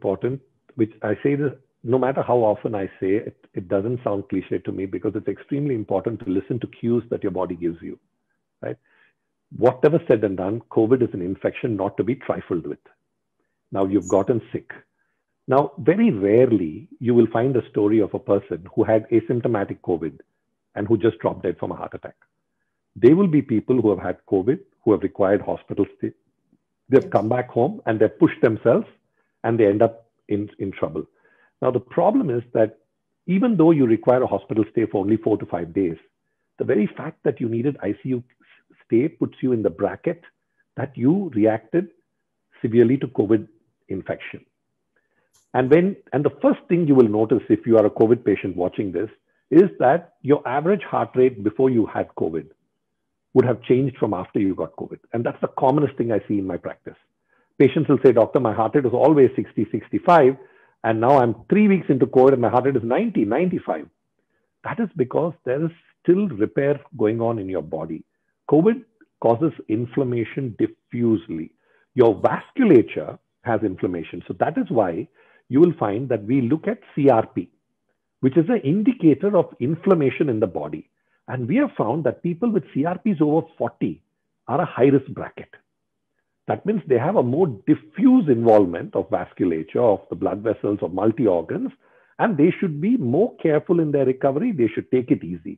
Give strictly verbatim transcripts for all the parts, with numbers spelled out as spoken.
important, which I say this, no matter how often I say it, it doesn't sound cliche to me because it's extremely important to listen to cues that your body gives you, right? Whatever said and done, COVID is an infection not to be trifled with. Now you've gotten sick. Now, very rarely you will find a story of a person who had asymptomatic COVID and who just dropped dead from a heart attack. They will be people who have had COVID, who have required hospital stay. They've yes. come back home and they've pushed themselves and they end up in, in trouble. Now, the problem is that even though you require a hospital stay for only four to five days, the very fact that you needed I C U stay puts you in the bracket that you reacted severely to COVID infection. And when, and the first thing you will notice if you are a COVID patient watching this is that your average heart rate before you had COVID would have changed from after you got COVID. And that's the commonest thing I see in my practice. Patients will say, doctor, my heart rate was always sixty, sixty-five. And now I'm three weeks into COVID and my heart rate is ninety, ninety-five. That is because there is still repair going on in your body. COVID causes inflammation diffusely. Your vasculature has inflammation. So that is why you will find that we look at C R P, which is an indicator of inflammation in the body. And we have found that people with C R Ps over forty are a high risk bracket. That means they have a more diffuse involvement of vasculature, of the blood vessels, of multi-organs, and they should be more careful in their recovery. They should take it easy.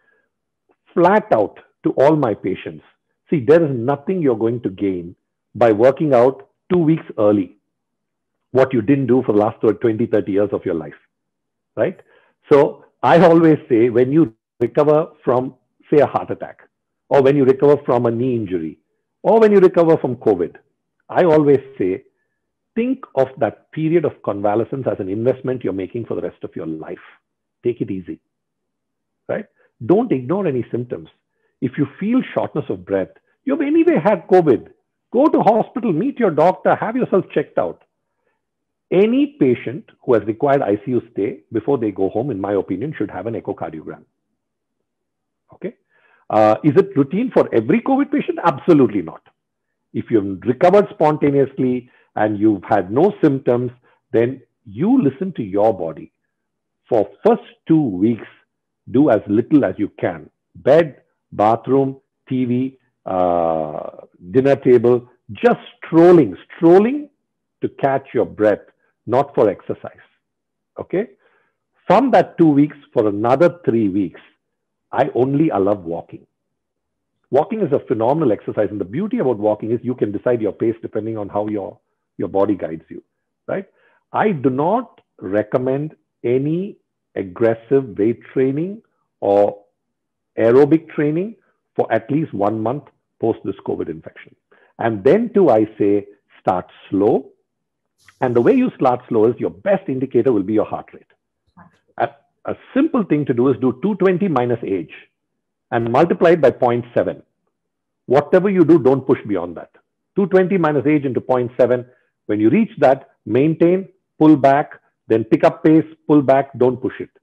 Flat out to all my patients, see, there is nothing you're going to gain by working out two weeks early, what you didn't do for the last twenty, thirty years of your life, right? So I always say when you recover from, say, a heart attack, or when you recover from a knee injury, or when you recover from COVID, I always say, think of that period of convalescence as an investment you're making for the rest of your life. Take it easy, right? Don't ignore any symptoms. If you feel shortness of breath, you've anyway had COVID. Go to hospital, meet your doctor, have yourself checked out. Any patient who has required I C U stay before they go home, in my opinion, should have an echocardiogram. Okay. Uh, is it routine for every COVID patient? Absolutely not. If you've recovered spontaneously and you've had no symptoms, then you listen to your body. For first two weeks, do as little as you can. Bed, bathroom, T V, uh, dinner table, just strolling, strolling to catch your breath, not for exercise. Okay. From that two weeks for another three weeks, I only allow walking. Walking is a phenomenal exercise. And the beauty about walking is you can decide your pace depending on how your, your body guides you, right? I do not recommend any aggressive weight training or aerobic training for at least one month post this COVID infection. And then too, I say, start slow. And the way you start slow is your best indicator will be your heart rate. A, a simple thing to do is do two twenty minus age and multiply it by zero point seven. Whatever you do, don't push beyond that. two twenty minus age into zero point seven. When you reach that, maintain, pull back, then pick up pace, pull back, don't push it.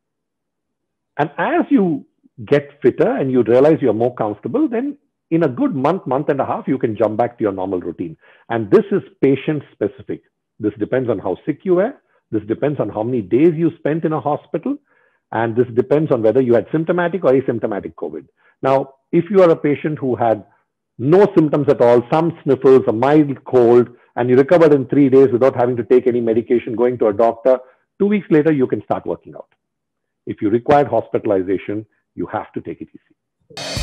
And as you get fitter and you realize you're more comfortable, then in a good month, month and a half, you can jump back to your normal routine. And this is patient specific. This depends on how sick you were. This depends on how many days you spent in a hospital. And this depends on whether you had symptomatic or asymptomatic COVID. Now, if you are a patient who had no symptoms at all, some sniffles, a mild cold, and you recovered in three days without having to take any medication, going to a doctor, two weeks later, you can start working out. If you required hospitalization, you have to take it easy.